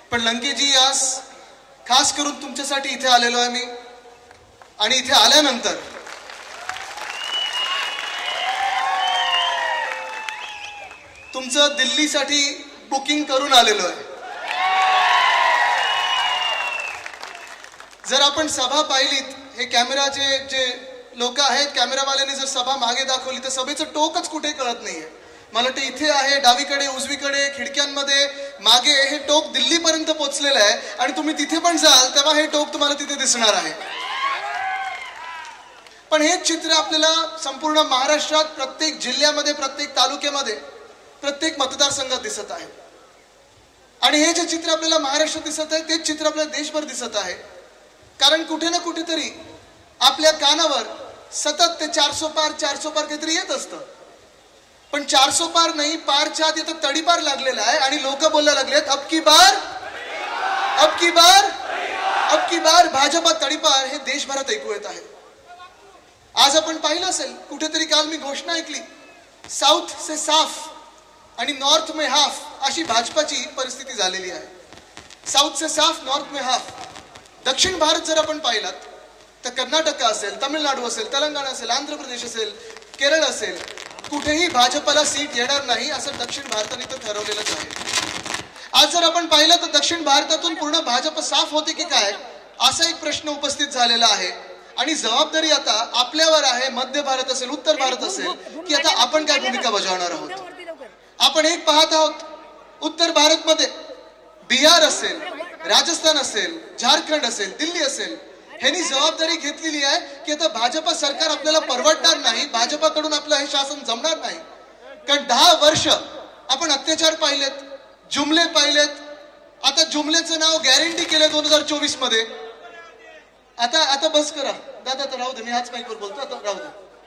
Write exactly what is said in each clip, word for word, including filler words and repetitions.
पण लंकेजी आज खास करून तुमच्यासाठी इथे आलेलो आहे मी, आणि इथे आल्यानंतर तुमचं दिल्लीसाठी बुकिंग करून आलेलो आहे. जर आपण सभा पाहिलीत, हे कॅमेराचे जे लोक आहेत, कॅमेरावाल्यांनी जर सभा मागे दाखवली तर सभेचं टोकच कुठे कळत नाहीये. मला वाटतं इथे आहे, डावीकडे, उजवीकडे, खिडक्यांमध्ये, मागे हे टोक दिल्लीपर्यंत पोहोचलेलं आहे. आणि तुम्ही तिथे पण जाल तेव्हा हे टोक तुम्हाला तिथे दिसणार आहे. पण हेच चित्र आपल्याला संपूर्ण महाराष्ट्रात प्रत्येक जिल्ह्यामध्ये, प्रत्येक तालुक्यामध्ये, प्रत्येक मतदारसंघात दिसत आहे. आणि हे जे चित्र आपल्याला महाराष्ट्रात दिसत आहे तेच चित्र आपल्याला देशभर दिसत आहे. कारण कुठे ना कुठेतरी आपल्या कानावर सतत ते चारसो पार चारसो पार काहीतरी येत असतं. पण चारसो पार नाही, पारच्या आत इथं तडीपार लागलेला आहे. आणि लोक बोलायला लागलेत अब की बार, अब की बार, अब की बार भाजपा तडीपार. हे देशभरात ऐकू येत आहे. आज आपण पाहिलं असेल, कुठेतरी काल मी घोषणा ऐकली, साऊथ से साफ आणि नॉर्थ में हाफ अशी भाजपाची परिस्थिती झालेली आहे. साऊथ से साफ, नॉर्थ में हाफ. दक्षिण भारत जर आपण पाहिलात तर कर्नाटक असेल, तामिळनाडू असेल, तेलंगणा असेल, आंध्र प्रदेश असेल, केरळ असेल, कुठेही भाजपला सीट येणार नाही असं दक्षिण भारताने तर ठरवलेलंच आहे. आज जर आपण पाहिलं तर दक्षिण भारतातून पूर्ण भाजप साफ होते की काय असा एक प्रश्न उपस्थित झालेला आहे. आणि जबाबदारी आता आपल्यावर आहे, मध्य भारत असेल, उत्तर भारत असेल, की आता आपण काय भूमिका बजावणार आहोत. आपण एक पाहत आहोत, उत्तर भारतमध्ये बिहार असेल, राजस्थान असेल, झारखंड असेल, दिल्ली असेल, ह्यांनी जबाबदारी घेतलेली आहे की आता भाजपा सरकार आपल्याला परवडणार नाही, भाजपाकडून आपलं हे शासन जमणार नाही. कारण दहा वर्ष आपण अत्याचार पाहिलेत, जुमले पाहिलेत. आता जुमलेचं नाव गॅरंटी केलं दोन हजार चोवीस मध्ये. आता आता बस करा दादा, आता राहू दे, मी हाच माईकवर बोलतो, आता राहू दे.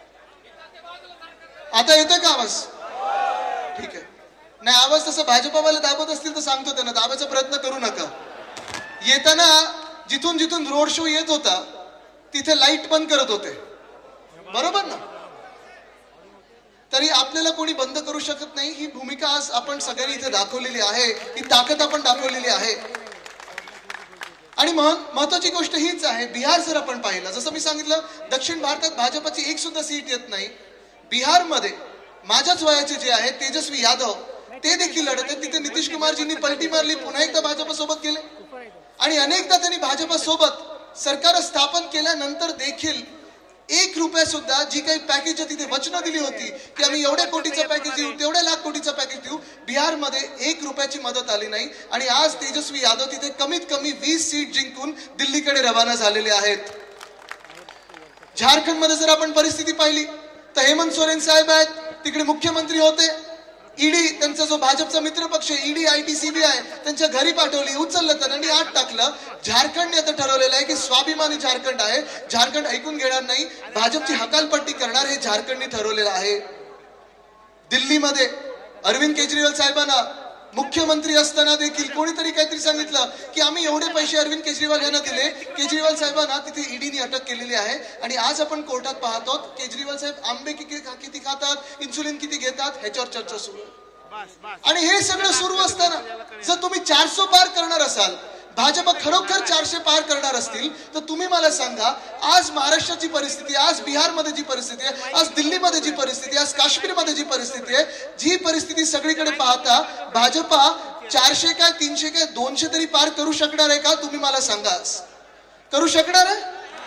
आता येतोय का आवाज? ठीक आहे. नाही, आवाज तसं भाजपावाले दाबत असतील तर सांगतो त्यांना, दाबायचा प्रयत्न करू नका. येताना जिथून जिथून रोड शो येत होता तिथे लाईट बंद करत होते, बरोबर ना? तरी आपल्याला कोणी बंद करू शकत नाही. ही भूमिका आज आपण सगळ्यांनी इथे दाखवलेली आहे, ही ताकद आपण दाखवलेली आहे. आणि महत्वाची गोष्ट हीच आहे, बिहार जर आपण पाहिलं, जसं मी सांगितलं, दक्षिण भारतात भाजपाची एक सुद्धा सीट येत नाही. बिहारमध्ये माझ्याच वयाचे जे आहेत तेजस्वी यादव ते देखील लढत आहेत. तिथे नितीश कुमारजींनी पलटी मारली, पुन्हा एकदा भाजपा सोबत गेले. आणि अनेकदा त्यांनी भाजपा सोबत सरकार स्थापन केल्यानंतर देखील एक रुपया सुद्धा जी काही पॅकेज तिथे वचनं दिली होती की आम्ही एवढ्या कोटीचं पॅकेज देऊ, तेवढ्या लाख कोटीचं पॅकेज देऊ, बिहारमध्ये एक रुपयाची मदत आली नाही. आणि आज तेजस्वी यादव तिथे कमीत कमी वीस सीट जिंकून दिल्लीकडे रवाना झालेले आहेत. झारखंडमध्ये जर आपण परिस्थिती पाहिली तर हेमंत सोरेन साहेब आहेत, तिकडे मुख्यमंत्री होते. ईडी, त्यांचा जो भाजपचा मित्र पक्ष ईडी, आयटी, सीबीआय त्यांच्या घरी पाठवली, उचललं त्यांनी, आत टाकलं. झारखंडने आता ठरवलेलं आहे की स्वाभिमानी झारखंड आहे, झारखंड ऐकून घेणार नाही, भाजपची हकालपट्टी करणार, हे झारखंडने ठरवलेलं आहे. दिल्लीमध्ये अरविंद केजरीवाल साहेबांना मुख्यमंत्री असताना देखील कोणीतरी काहीतरी सांगितलं की आम्ही एवढे पैसे अरविंद केजरीवाल यांना दिले. केजरीवाल साहेबांना तिथे ईडीने अटक केलेली आहे. आणि आज आपण कोर्टात पाहतो केजरीवाल साहेब आंबे किती किती खातात, इन्सुलिन किती घेतात, ह्याच्यावर चर्चा सुरू आहे. आणि हे सगळं सुरू असताना जर तुम्ही चारसो पार करणार असाल, भाजप खरोखर चारशे पार करणार असतील तर तुम्ही मला सांगा, आज महाराष्ट्राची परिस्थिती, आज बिहारमध्ये जी परिस्थिती आहे, आज दिल्लीमध्ये जी परिस्थिती आहे, आज काश्मीरमध्ये जी परिस्थिती आहे, जी परिस्थिती सगळीकडे पाहता भाजपा चारशे काय तीनशे काय दोनशे तरी पार करू शकणार आहे का? तुम्ही मला सांगा, करू शकणार आहे?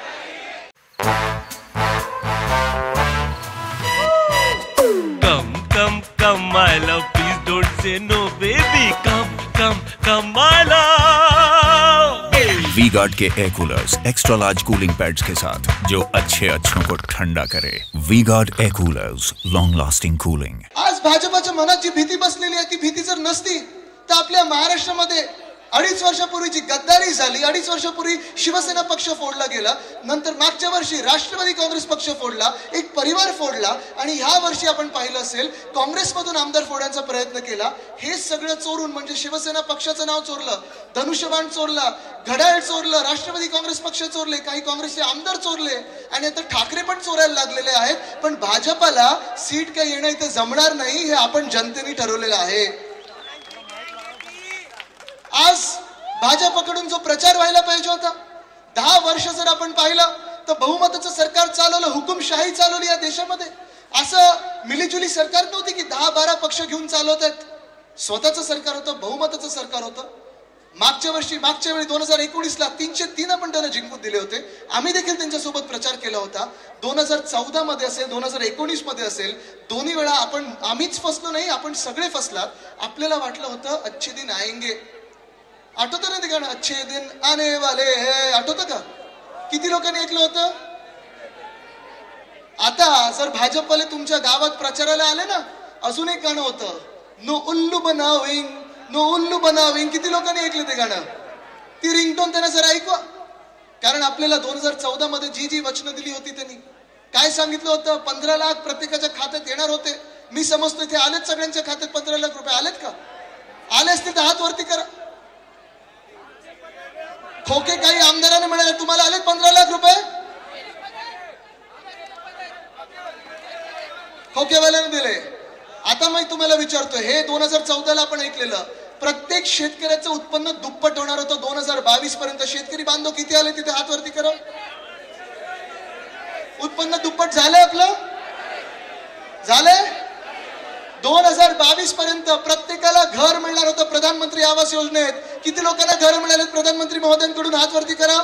Come come come my love, please don't say no baby, come come come my love. V Guard के air coolers extra large cooling pads के साथ जो अच्छे अच्छों को ठंडा करे. V Guard air coolers, long lasting cooling. आज भाजपाच्या मनात जी भीती बसलेली आहे ती भीती जर नसती तर आपल्या महाराष्ट्रामध्ये अडीच वर्षापूर्वी जी गद्दारी झाली, अडीच वर्षापूर्वी शिवसेना पक्ष फोडला गेला, नंतर मागच्या वर्षी राष्ट्रवादी काँग्रेस पक्ष फोडला, एक परिवार फोडला, आणि ह्या वर्षी आपण पाहिलं असेल काँग्रेसमधून आमदार फोडण्याचा प्रयत्न केला. हे सगळं चोरून म्हणजे शिवसेना पक्षाचं नाव चोरलं, धनुष्यबाण चोरला, घड्याळ चोरलं, राष्ट्रवादी काँग्रेस पक्ष चोरले, काही काँग्रेसचे आमदार चोरले, आणि आता ठाकरे पण चोरायला लागलेले आहेत. पण भाजपाला सीट काही येणं इथे जमणार नाही, हे आपण जनतेने ठरवलेलं आहे. आज भाजपकडून जो प्रचार व्हायला पाहिजे होता, दहा वर्ष जर आपण पाहिलं तर बहुमताचं सरकार चालवलं, हुकुमशाही चालवली या देशामध्ये. असं मिलीजुली सरकार नव्हती की दहा बारा पक्ष घेऊन चालवत आहेत. स्वतःचं सरकार होतं, बहुमताचं सरकार होतं. मागच्या वर्षी मागच्या वेळी दोन हजार एकोणीस ला तीनशे तीन आपण त्यांना जिंकून दिले होते. आम्ही देखील त्यांच्यासोबत प्रचार केला होता. दोन हजार चौदा मध्ये असेल, दोन हजार एकोणीस मध्ये असेल, दोन्ही वेळा आपण आम्हीच फसलो नाही, आपण सगळे फसलात. आपल्याला वाटलं होतं अच्छे दिन आएंगे. आठवतं ना ते गाणं, अच्छे दिन आने वाले है, आठवतं का? किती लोकांनी ऐकलं होतं? आता जर भाजपवाले तुमच्या गावात प्रचाराला आले ना, अजून एक गाणं होतं, नो उल्लू बनाविंग, नो उल्लू बनाविंग. किती लोकांनी ऐकलं ते गाणं? ती रिंगटोन त्यांना जरा ऐकवा. कारण आपल्याला दोन हजार चौदा मध्ये जी जी वचनं दिली होती त्यांनी काय सांगितलं होतं? पंधरा लाख प्रत्येकाच्या खात्यात येणार होते. मी समजतो इथे आलेत, सगळ्यांच्या खात्यात पंधरा लाख रुपये आलेत का? आले असतील तर हात वरती करा. खोके काही आमदारांना मिळाले, तुम्हाला आलेत पंधरा लाख रुपये? खोकेवाल्याने दिले. आता मी तुम्हाला विचारतोय, हे दोन हजार चौदा ला आपण ऐकलेलं, प्रत्येक शेतकऱ्याचं उत्पन्न दुप्पट होणार होतं दोन हजार बावीस पर्यंत. शेतकरी बांधव किती आले तिथे हात वरती करा. उत्पन्न दुप्पट झालंय आपलं? झालंय? दोन हजार बावीस पर्यंत प्रत्येकाला घर मिळणार होतं प्रधानमंत्री आवास योजनेत. किती लोकांना घर मिळाले प्रधानमंत्री महोदयांकडून? हात वरती करा.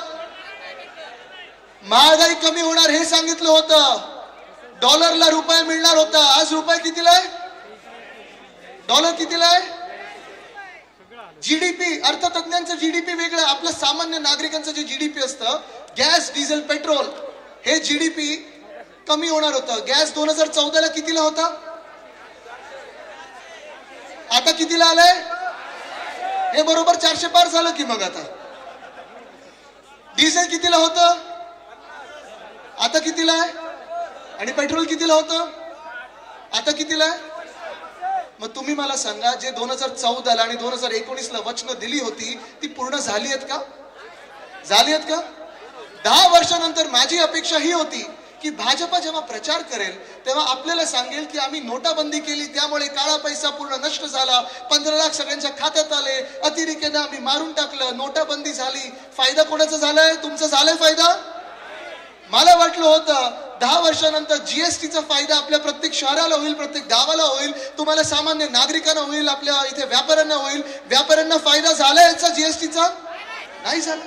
महागाई कमी होणार हे सांगितलं होतं. डॉलरला रुपये मिळणार होता. आज रुपये कितीला आहे? डॉलर कितीला आहे? जीडीपी, अर्थतज्ञांचं जीडीपी वेगळं, आपलं सामान्य नागरिकांचं जे जीडीपी असतं, गॅस डिझेल पेट्रोल, हे जीडीपी कमी होणार होतं. गॅस दोन हजार चौदा ला कितीला होता? आता कितीला आलंय? हे बरोबर चारशे पार झालं की. मग आता डिझेल कितीला होतं? आता कितीला आहे? आणि पेट्रोल कितीला होतं? आता कितीला आहे? मग तुम्ही मला सांगा, जे दोन हजार चौदा ला आणि दोन हजार एकोणीस ला वचनं दिली होती ती पूर्ण झाली आहेत का? झाली आहेत का? दहा वर्षानंतर माझी अपेक्षा ही होती की भाजपा जेव्हा प्रचार करेल तेव्हा आपल्याला सांगेल की आम्ही नोटाबंदी केली, त्यामुळे काळा पैसा पूर्ण नष्ट झाला, पंधरा लाख सगळ्यांच्या खात्यात आले, अतिरेक्यानं आम्ही मारून टाकलं, नोटाबंदी झाली. फायदा कोणाचा झालाय? तुमचा झालाय फायदा? मला वाटलं होतं दहा वर्षानंतर जीएसटीचा फायदा आपल्या प्रत्येक शहराला होईल, प्रत्येक गावाला होईल, तुम्हाला सामान्य नागरिकांना होईल, आपल्या इथे व्यापाऱ्यांना होईल. व्यापाऱ्यांना फायदा झाला याचा जीएसटीचा? नाही झाला.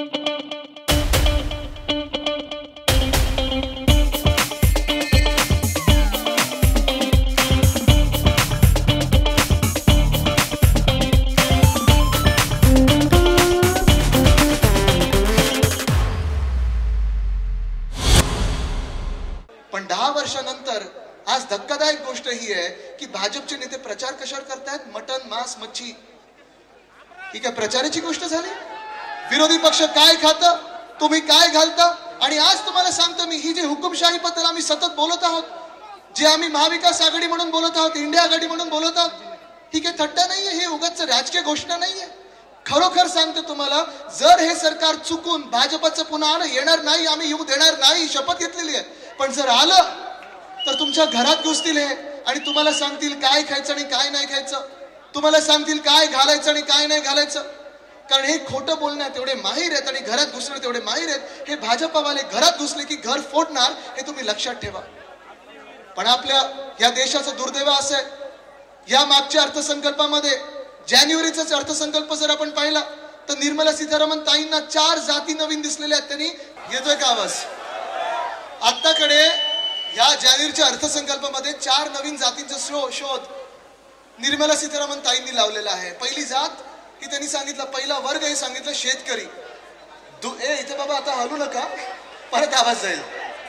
पण दहा वर्षानंतर आज धक्कादायक गोष्ट ही आहे की भाजपचे नेते प्रचार कशावर करतायत? मटन, मांस, मच्छी. ही काय प्रचाराची गोष्ट झाली? विरोधी पक्ष काय खातं, तुम्ही काय घालता? आणि आज तुम्हाला सांगतो मी, ही जी हुकुमशाही बद्दल आम्ही सतत बोलत आहोत, जे आम्ही महाविकास आघाडी म्हणून बोलत आहोत, इंडिया आघाडी म्हणून बोलत आहोत, ही काही थट्टा नाहीये, हे उगाच राजकीय घोषणा नाहीये. खरोखर सांगतो तुम्हाला, जर हे सरकार चुकून भाजपचं पुन्हा येणार नाही, आम्ही येऊ देणार नाही, शपथ घेतलेली आहे. पण जर आलं तर तुमच्या घरात घुसतील हे आणि तुम्हाला सांगतील काय खायचं आणि काय नाही खायचं, तुम्हाला सांगतील काय घालायचं आणि काय नाही घालायचं. कारण हे खोटं बोलण्यात एवढे माहीर आहेत आणि घरात घुसण्यात तेवढे माहीर आहेत. हे भाजपावाले घरात घुसले की घर फोडणार, हे तुम्ही लक्षात ठेवा. पण आपल्या या देशाचं दुर्दैव असं आहे, या मागच्या अर्थसंकल्पामध्ये जानेवारीचाच अर्थसंकल्प जर आपण पाहिला तर निर्मला सीतारामन ताईंना चार जाती नवीन दिसलेल्या आहेत. त्यांनी, येतोय का आवाज? आताकडे या जानेवारीच्या अर्थसंकल्पामध्ये चार नवीन जातींचा शोध निर्मला सीतारामन ताईंनी लावलेला आहे. पहिली जात ही त्यांनी सांगितलं, पहिला वर्ग हे सांगितलं शेतकरी. ए इथे बाबा आता हलू नका, परत आवाज जाईल.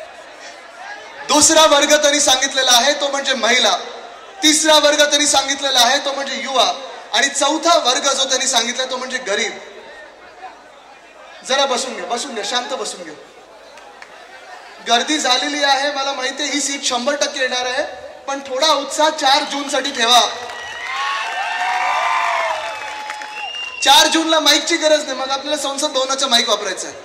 दुसरा वर्ग त्यांनी सांगितलेला आहे तो म्हणजे महिला. तिसरा वर्ग त्यांनी सांगितलेला आहे तो म्हणजे युवा. आणि चौथा वर्ग जो त्यांनी सांगितला तो म्हणजे गरीब. जरा बसून घ्या, बसून घ्या, शांत बसून घ्या. गर्दी झालेली आहे, मला माहिती आहे ही सीट शंभर टक्के येणार आहे, पण थोडा उत्साह चार जून साठी ठेवा. चार जूनला माईकची गरज नाही, मग आपल्याला संसद भवनाचा माईक वापरायचा आहे.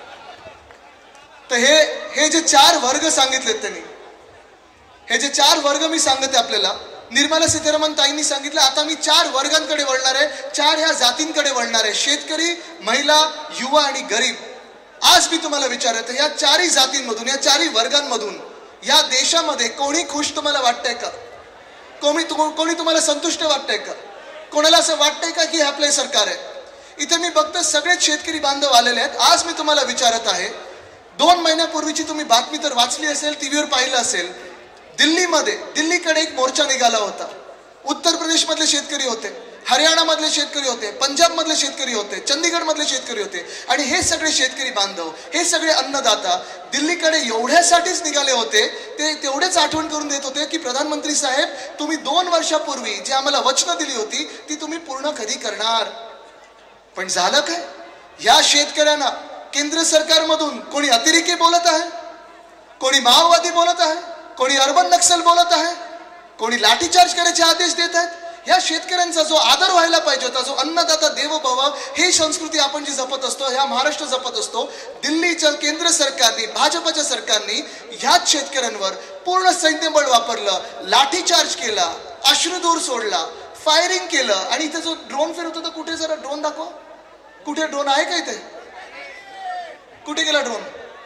तर हे हे जे चार वर्ग सांगितलेत त्यांनी, हे जे चार वर्ग मी सांगते आपल्याला, निर्मला सीतारामन ताईंनी सांगितलं आता मी चार वर्गांकडे वळणार आहे, चार ह्या जातींकडे वळणार आहे, शेतकरी, महिला, युवा आणि गरीब. आज मी तुम्हाला विचारत या चारही जातींमधून, या चारही वर्गांमधून या देशामध्ये कोणी खुश तुम्हाला वाटतंय का? कोणी कोणी तुम्हाला संतुष्ट वाटतंय का? कोणाला असं वाटतंय का की हे आपलं सरकार आहे? इथे मी बघतो सगळेच शेतकरी बांधव आलेले आहेत. आज मी तुम्हाला विचारत आहे, दोन महिन्यापूर्वीची तुम्ही बातमी तर वाचली असेल, टीव्हीवर पाहिलं असेल, दिल्लीमध्ये दिल्लीकडे एक मोर्चा निघाला होता. उत्तर प्रदेश मधले शेतकरी होते, हरियाणा मधले शेतकरी होते, पंजाब मधले शेतकरी होते, चंदीगड मधले शेतकरी होते आणि हे सगळे शेतकरी बांधव, हे सगळे अन्नदाता दिल्लीकडे एवढ्यासाठीच निघाले होते. ते तेवढेच आठवण करून देत होते की प्रधानमंत्री साहेब, तुम्ही दोन वर्षापूर्वी जी आम्हाला वचनं दिली होती ती तुम्ही पूर्ण कधी करणार? पण झालं काय? या शेतकऱ्यांना केंद्र सरकारमधून कोणी अतिरेकी बोलत आहे, कोणी माओवादी बोलत आहे, कोणी अर्बन नक्सल बोलत आहे, कोणी लाठीचार्ज करायचे आदेश देत आहेत. या शेतकऱ्यांचा जो आदर व्हायला पाहिजे होता, जो अन्नदाता देवो भव, ही संस्कृती आपण जी जपत असतो, ह्या महाराष्ट्र जपत असतो, दिल्लीच्या केंद्र सरकारने, भाजपच्या सरकारने ह्याच शेतकऱ्यांवर पूर्ण सैन्यबळ वापरलं, लाठीचार्ज केला, अश्रुधूर सोडला, फायरिंग केलं. आणि इथे जो ड्रोन फिरत होता, कुठे जरा ड्रोन दाखवा, कुठे ड्रोन आहे का इथे? कुठे गेला ड्रोन?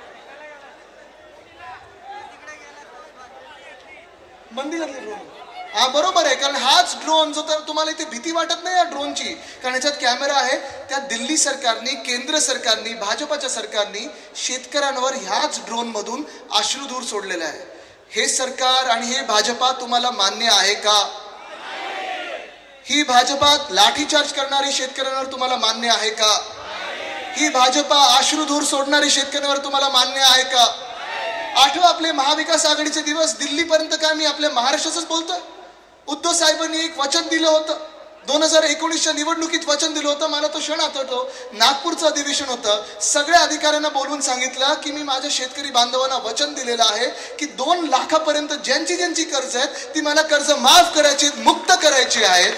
बंदी घातली ड्रोन. हा बरोबर आहे, कारण हाच ड्रोन जो, तर तुम्हाला इथे भीती वाटत नाही या ड्रोनची, कारण याच्यात कॅमेरा आहे. त्या दिल्ली सरकारने, केंद्र सरकारने, भाजपच्या सरकारने शेतकऱ्यांवर ह्याच ड्रोन मधून अश्रुधूर सोडलेला आहे. हे सरकार आणि हे भाजपा तुम्हाला मान्य आहे का? ही भाजपा लाठीचार्ज करणारी शेतकऱ्यांवर तुम्हाला मान्य आहे का? ही भाजपा अश्रुधूर सोडणारी शेतकऱ्यांवर तुम्हाला मान्य आहे का? आठवा आपले महाविकास आघाडीचे दिवस. दिल्लीपर्यंत काय मी आपल्या महाराष्ट्राचंच बोलतोय? उद्धव साहेबांनी एक वचन दिलं होतं, दोन हजार एकोणीसच्या निवडणुकीत वचन दिलं होतं. मला तो क्षण आठवतो, नागपूरचं अधिवेशन होतं. सगळ्या अधिकाऱ्यांना बोलवून सांगितलं की मी माझ्या शेतकरी बांधवांना वचन दिलेलं आहे की दोन लाखापर्यंत ज्यांची ज्यांची कर्ज आहेत ती मला कर्ज माफ करायची, मुक्त करायची आहेत.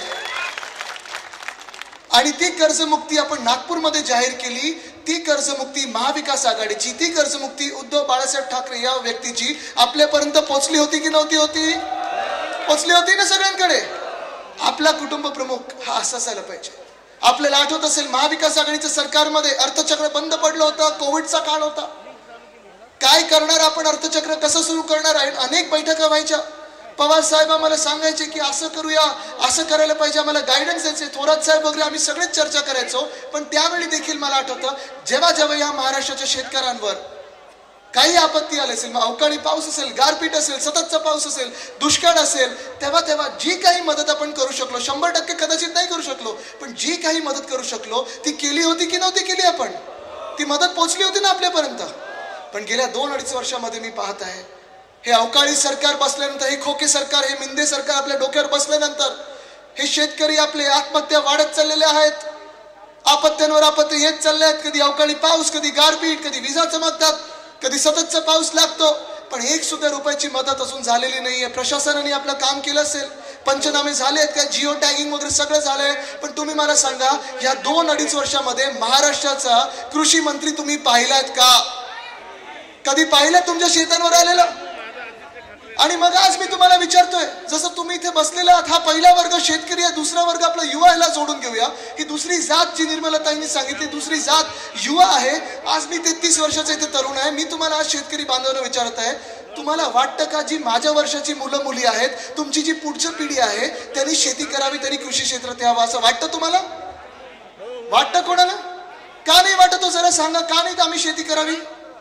आणि ती कर्जमुक्ती आपण नागपूरमध्ये जाहीर केली. ती कर्जमुक्ती महाविकास आघाडीची, ती कर्जमुक्ती उद्धव बाळासाहेब ठाकरे या व्यक्तीची आपल्यापर्यंत पोहोचली होती की नव्हती होती? पोहोचली होती ना सगळ्यांकडे. आपला कुटुंब प्रमुख हा असाच आला पाहिजे. आपल्याला आठवत असेल, महाविकास आघाडीच्या सरकारमध्ये अर्थचक्र बंद पडलं होतं, कोविडचा काळ होता. काय करणार आपण, अर्थचक्र कसं सुरू करणार आहे? अनेक बैठका व्हायच्या. पवार साहेब आम्हाला सांगायचे की असं करूया, असं करायला पाहिजे, आम्हाला गायडन्स द्यायचे. थोरात साहेब वगैरे आम्ही सगळेच चर्चा करायचो. पण त्यावेळी देखील मला आठवतं, जेव्हा जेव्हा या महाराष्ट्राच्या शेतकऱ्यांवर काही आपत्ती आली असेल, मग अवकाळी पाऊस असेल, गारपीट असेल, सततचा पाऊस असेल, दुष्काळ असेल, तेव्हा तेव्हा जी काही मदत आपण करू शकलो, शंभर टक्के कदाचित नाही करू शकलो, पण जी काही मदत करू शकलो ती केली होती की नव्हती केली? आपण ती मदत पोहोचली होती ना आपल्यापर्यंत. पण गेल्या दोन अडीच वर्षामध्ये मी पाहत आहे, हे अवकाळी सरकार बसल्यानंतर, हे खोके सरकार, हे मिंदे सरकार आपल्या डोक्यावर बसल्यानंतर हे शेतकरी आपले आत्महत्या वाढत चाललेले आहेत. आपत्त्यांवर आपत्ती येत चालले आहेत. कधी अवकाळी पाऊस, कधी गारपीट, कधी विजा चमकतात, कधी सततचा पाऊस लागतो. पण एक सुद्धा रुपयाची मदत अजून झालेली नाहीये. प्रशासनाने आपलं काम केलं असेल, पंचनामे झाले आहेत का, जिओ टॅगिंग वगैरे सगळं झालंय. पण तुम्ही मला सांगा, या दोन अडीच वर्षामध्ये महाराष्ट्राचा कृषी मंत्री तुम्ही पाहिलात का? कधी पाहिलं तुमच्या शेतांवर आलेलं? आणि मग आज मी तुम्हाला विचारतोय, जसं तुम्ही इथे बसलेला आहात, हा पहिला वर्ग शेतकरी आहे, दुसरा वर्ग आपला युवा, याला जोडून घेऊया. ही दुसरी जात जी निर्मलाताईंनी सांगितली, दुसरी जात युवा आहे. आज मी तेहतीस वर्षाचा इथे तरुण आहे. मी तुम्हाला आज शेतकरी बांधवांना विचारत आहे, तुम्हाला वाटतं का जी माझ्या वर्षाची मुलं मुली आहेत, तुमची जी पुढची पिढी आहे, त्यांनी शेती करावी, त्यांनी कृषी क्षेत्रात यावं, असं वाटतं तुम्हाला? वाटतं कोणाला? का नाही वाटत हो? जरा सांगा, का नाही आम्ही शेती करावी?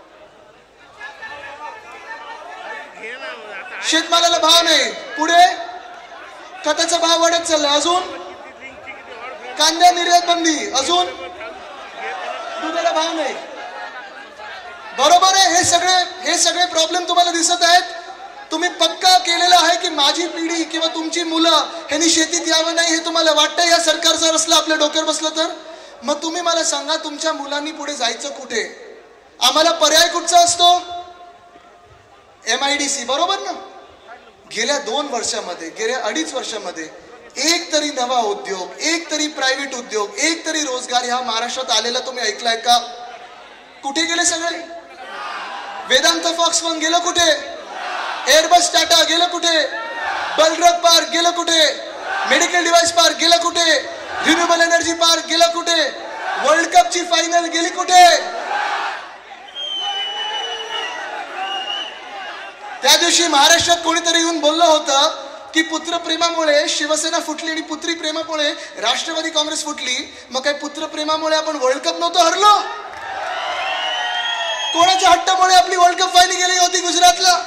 शेतमालाला भाव नाही, पुढे खताचा भाव वाढत चालला, अजून कांद्या निर्यात बंदी, अजून दुधाला भाव नाही. बरोबर आहे, हे सगळे हे सगळे प्रॉब्लेम तुम्हाला दिसत आहेत. तुम्ही पक्का केलेलं आहे की माझी पिढी किंवा तुमची मुलं ह्यांनी शेतीत यावं नाही, हे तुम्हाला वाटतं या सरकार जर असलं, आपल्या डोक्यावर बसलं तर? मग तुम्ही मला सांगा, तुमच्या मुलांनी पुढे जायचं कुठे? आम्हाला पर्याय कुठचा असतो? एम आय डी सी, बरोबर ना? गेल्या दोन वर्षामध्ये, गेल्या अडीच वर्षामध्ये एक तरी नवा उद्योग, एक तरी प्रायव्हेट उद्योग, एक तरी रोजगार ह्या महाराष्ट्रात आलेला तुम्ही ऐकलाय का? कुठे गेले सगळे? वेदांत फॉक्सकॉन गेलं कुठे? एअरबस टाटा गेलं कुठे? बलरथ पार्क गेलं कुठे, मेडिकल डिव्हाइस पार्क गेलं कुठे, रिन्युएबल एनर्जी पार्क गेलं कुठे, वर्ल्ड कपची फायनल गेली कुठे? त्या दिवशी महाराष्ट्रात कोणीतरी येऊन बोललं होतं की पुत्र प्रेमामुळे शिवसेना फुटली आणि पुत्री प्रेमामुळे राष्ट्रवादी काँग्रेस फुटली. मग काय पुत्र प्रेमामुळे आपण वर्ल्ड कप नव्हतो हरलो? कोणाच्या हट्टामुळे आपली वर्ल्ड कप फायनल गेली होती गुजरातला?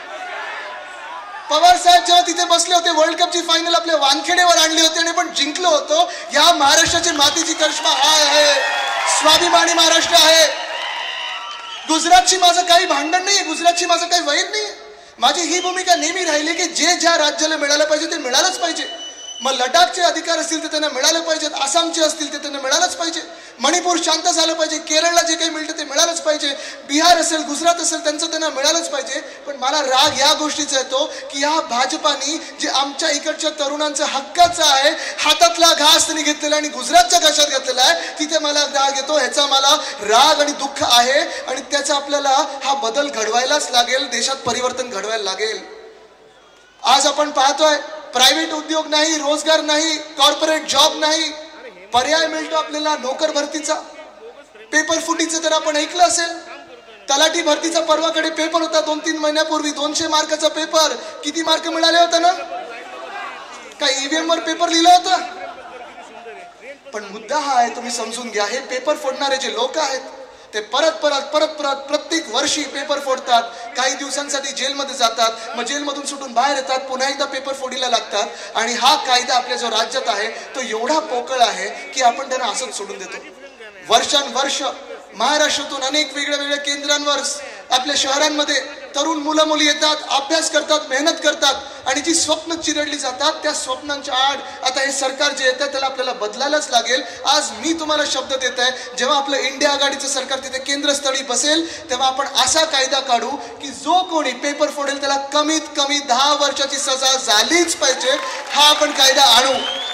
पवार साहेब जेव्हा तिथे बसले होते वर्ल्ड कपची फायनल आपल्या वानखेडेवर आणली होती आणि आपण जिंकलो होतो. या महाराष्ट्राची मातीची करिश्मा हा आहे, स्वाभिमानी महाराष्ट्र आहे. गुजरातची माझं काही भांडण नाही, गुजरातची माझं काही वैर नाही. माझी ही भूमिका नेहमी राहिली की जे ज्या राज्याला मिळालं पाहिजे ते मिळालंच पाहिजे. मग लडाखचे अधिकार असतील ते त्यांना मिळाले पाहिजेत, आसामचे असतील ते त्यांना मिळालंच पाहिजे, मणिपूर शांत झालं पाहिजे, केरळला जे काही मिळतं ते मिळालंच पाहिजे, बिहार असेल गुजरात असेल त्यांचं त्यांना मिळालंच पाहिजे. पण मला राग या गोष्टीचा येतो की या भाजपानी जे आमच्या इकडच्या तरुणांचं हक्काचं आहे हातातला घास त्यांनी घेतलेला आणि गुजरातच्या घशात घेतलेला आहे, तिथे मला राग येतो. ह्याचा मला राग आणि दुःख आहे आणि त्याचा आपल्याला हा बदल घडवायलाच लागेल, देशात परिवर्तन घडवायला लागेल. आज आपण पाहतोय प्रायव्हेट उद्योग नाही, रोजगार नाही, कॉर्पोरेट जॉब नाही, पर्याय मिळतो आपल्याला नोकर भरतीचा. पेपर फुटीचं तर आपण ऐकलं असेल, तलाठी भरतीचा परवाकडे पेपर होता दोन तीन महिन्यापूर्वी, दोनशे मार्काचा पेपर. किती मार्क मिळाले होते ना? काय ईव्हीएम वर पेपर लिहिलं होतं? पण मुद्दा हा आहे, तुम्ही समजून घ्या, हे पेपर फोडणारे जे लोक आहेत ते परत परत परत परत प्रत्येक वर्षी पेपर फोडतात, काही दिवसांसाठी जेलमध्ये जातात, मग जेलमधून सुटून बाहेर येतात, पुन्हा एकदा पेपर फोडीला लागतात. आणि हा कायदा आपल्या जो राज्यात आहे तो एवढा पोकळ आहे की आपण त्यांना असंच सोडून देतो. वर्षानुवर्ष महाराष्ट्रातून अनेक वेगळ्या वेगळ्या केंद्रांवर आपल्या शहरांमध्ये तरुण मुलं मुली येतात, अभ्यास करतात, मेहनत करतात आणि जी स्वप्न चिरडली जातात त्या स्वप्नांच्या आड आता हे सरकार जे येतं त्याला आपल्याला बदलायलाच लागेल. आज मी तुम्हाला शब्द देत आहे, जेव्हा आपलं इंडिया आघाडीचं सरकार तिथे केंद्रस्थळी बसेल तेव्हा आपण असा कायदा काढू की जो कोणी पेपर फोडेल त्याला कमीत कमी दहा वर्षाची सजा झालीच पाहिजे. हा आपण कायदा आणू.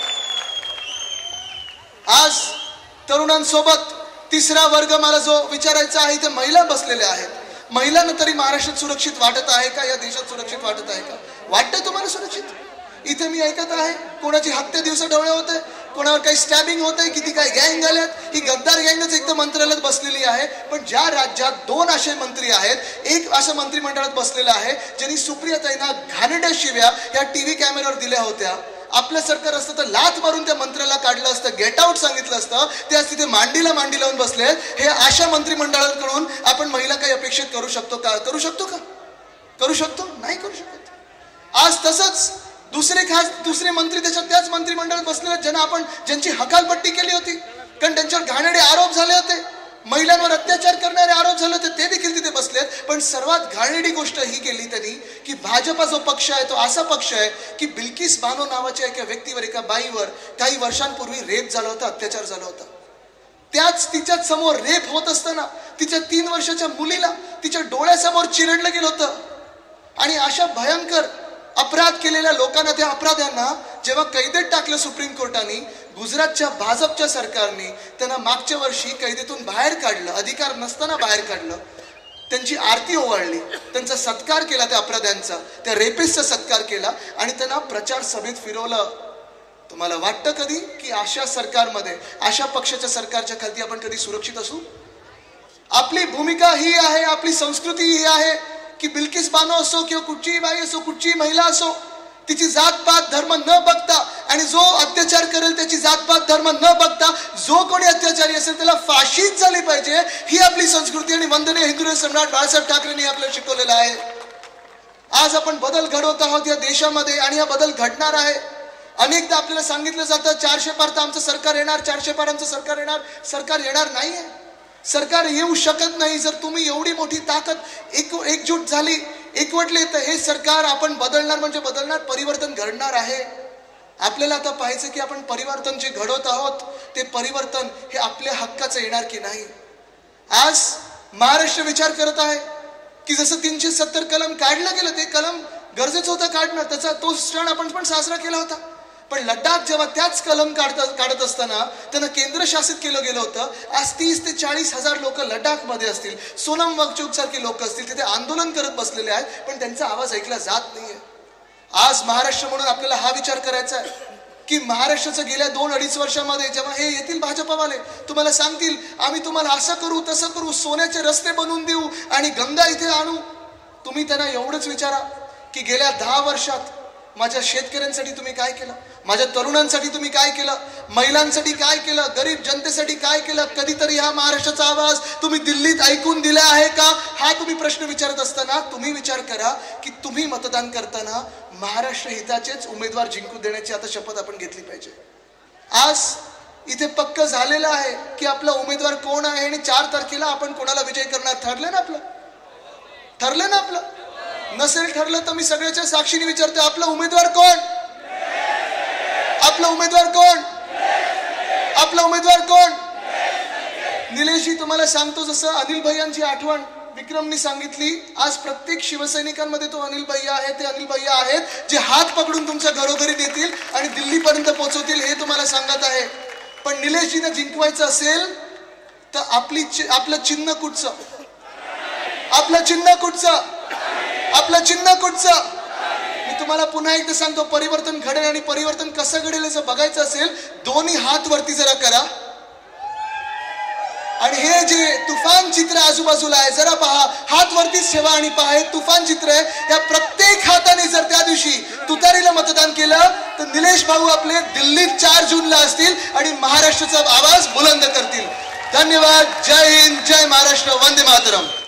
आज तरुणांसोबत तिसरा वर्ग मला जो विचारायचा आहे ते महिला बसलेल्या आहेत. महिलांना तरी महाराष्ट्रात सुरक्षित वाटत आहे का? या देशात सुरक्षित वाटत आहे का? वाटतंय तुम्हाला सुरक्षित? इथे मी ऐकत आहे कोणाची हत्या दिवसा डोळे होते, कोणावर काही स्टॅबिंग होत आहे, किती काही गँग झाल्यात. ही गद्दार गँगच एकदम मंत्रालयात बसलेली आहे. पण ज्या राज्यात दोन असे मंत्री आहेत, एक असं मंत्रिमंडळात बसलेलं आहे ज्यांनी सुप्रियाताईंना घाणेरड्या शिव्या या टीव्ही कॅमेऱ्यावर दिल्या होत्या. आपलं सरकार असतं तर लाथ मारून त्या मंत्र्याला काढलं असतं, गेट आउट सांगितलं असतं. ते आज तिथे मांडीला मांडी लावून बसले. हे अशा मंत्रिमंडळाकडून आपण महिला काही अपेक्षित करू शकतो का? करू शकतो का? करू शकतो? नाही करू शकत. आज तसंच दुसरे खास दुसरे मंत्री त्याच्यात त्याच मंत्रिमंडळात बसलेले ज्यांना आपण ज्यांची हकालपट्टी केली होती कारण त्यांच्यावर घाणेरडे आरोप झाले होते, महिलांवर अत्याचार करणारे आरोप झाले होते, ते देखील तिथे बसलेत. पण सर्वात घाणेरडी गोष्ट ही केली त्यांनी की भाजपा जो पक्ष आहे तो असा पक्ष आहे की बिल्किस बानो नावाच्या एका व्यक्तीवर, एका बाईवर काही वर्षांपूर्वी रेप झाला होता, अत्याचार झाला होता. त्याच तिच्या समोर रेप होत असताना तिच्या तीन वर्षाच्या मुलीला तिच्या डोळ्यासमोर चिरडलं गेलं होतं. आणि अशा भयंकर अपराध केलेल्या लोकांना, त्या अपराध्यांना जेव्हा कैदेत टाकलं सुप्रीम कोर्टाने, गुजरातच्या भाजपच्या सरकारने त्यांना मागच्या वर्षी कैदेतून बाहेर काढलं, अधिकार नसताना बाहेर काढलं. त्यांची आरती ओवाळली, त्यांचा सत्कार केला, त्या अपराध्यांचा, त्या रेपिस्टचा सत्कार केला आणि त्यांना प्रचार सभेत फिरवलं. तुम्हाला वाटतं कधी की अशा सरकारमध्ये, अशा पक्षाच्या सरकारच्या खाली आपण कधी सुरक्षित असू? आपली भूमिका ही आहे, आपली संस्कृती ही आहे की बिल्किस बानो असो किंवा कुठचीही बाई असो, कुठचीही महिला असो, तिची जातपात धर्म न बघता आणि जो अत्याचार करेल त्याची जातपात धर्म न बघता जो कोणी अत्याचारी असेल त्याला फाशीच झाली पाहिजे. ही आपली संस्कृती आणि वंदनीय हिंदू सम्राट बाळासाहेब ठाकरेंनी आपल्याला शिकवलेलं आहे. आज आपण बदल घडवत आहोत या देशामध्ये आणि हा बदल घडणार आहे. अनेकदा आपल्याला सांगितलं जातं चारशे पार तर आमचं सरकार येणार, चारशे पार आमचं सरकार येणार. सरकार येणार नाहीये, सरकार येऊ शकत नाही. जर तुम्ही एवढी मोठी ताकद एक एकजूट झाली, एकवटले, तर हे सरकार आपण बदलणार म्हणजे बदलणार, परिवर्तन घडणार आहे. आपल्याला आता पाहायचं की आपण परिवर्तन जे घडवत आहोत ते परिवर्तन हे आपल्या हक्काचं येणार की नाही. आज महाराष्ट्र विचार करत आहे की जसं तीनशे सत्तर कलम काढलं गेलं, ते कलम गरजेचं होतं काढणं, त्याचा तो क्षण आपण पण साजरा केला होता. पण लडाख जेव्हा त्याच कलम काढत काढत असताना त्यांना केंद्रशासित केलं गेलं होतं. आज तीस ते चाळीस हजार लोक लडाखमध्ये असतील, सोनम वांगचुक सारखी लोक असतील, तिथे आंदोलन करत बसलेले आहेत, पण त्यांचा आवाज ऐकला जात नाहीये. आज महाराष्ट्र म्हणून आपल्याला हा विचार करायचा आहे की महाराष्ट्राचं गेल्या दोन अडीच वर्षामध्ये जेव्हा हे येतील भाजपवाले, तुम्हाला सांगतील आम्ही तुम्हाला असं करू तसं करू, सोन्याचे रस्ते बनवून देऊ आणि गंगा इथे आणू. तुम्ही त्यांना एवढंच विचारा की गेल्या दहा वर्षात माझ्या शेतकऱ्यांसाठी तुम्ही काय केलं, माझ्या तरुणांसाठी तुम्ही काय केलं, महिलांसाठी काय केलं, गरीब जनतेसाठी काय केलं. कधीतरी हा महाराष्ट्राचा आवाज तुम्ही दिल्लीत ऐकून दिला आहे का, हा तुम्ही प्रश्न विचारत असताना तुम्ही विचार करा की तुम्ही मतदान करताना महाराष्ट्र हिताचेच उमेदवार जिंकून देण्याची आता शपथ आपण घेतली पाहिजे. आज इथे पक्क झालेलं आहे की आपला उमेदवार कोण आहे आणि चार तारखेला आपण कोणाला विजय करणार. ठरलं ना आपलं, ठरलं ना आपलं. नसेल ठरलं तर मी सगळ्याच्या साक्षीने विचारतो, आपला उमेदवार कोण, आपला उमेदवार कोण, आपला उमेदवार कोण. निलेशजी तुम्हाला सांगतो, जसं अनिल भैयांची आठवण विक्रमनी सांगितली, आज प्रत्येक शिवसैनिकांमध्ये तो अनिल भैया आहे. ते अनिल भैया आहेत जे हात पकडून तुमच्या घरोघरी देतील आणि दिल्लीपर्यंत पोहोचवतील, हे तुम्हाला सांगत आहे. पण निलेशजीने जिंकवायचं असेल तर आपली आपलं चिन्ह कुठचं, आपलं चिन्ह कुठचं, आपलं चिन्ह कुठचं. मी तुम्हाला पुन्हा एकदा सांगतो, परिवर्तन घडेल आणि परिवर्तन कसं घडेल जर बघायचं असेल, दोन्ही हात वरती जरा करा आणि हे जे तुफान चित्र आजूबाजूला आहे जरा पहा, हात वरतीच ठेवा आणि पहा, हे तुफान चित्र आहे. या प्रत्येक हाताने जर त्या दिवशी तुतारीला मतदान केलं तर निलेश भाऊ आपले दिल्लीत चार जूनला असतील आणि महाराष्ट्राचा आवाज बुलंद करतील. धन्यवाद. जय हिंद, जय महाराष्ट्र, वंदे मातरम.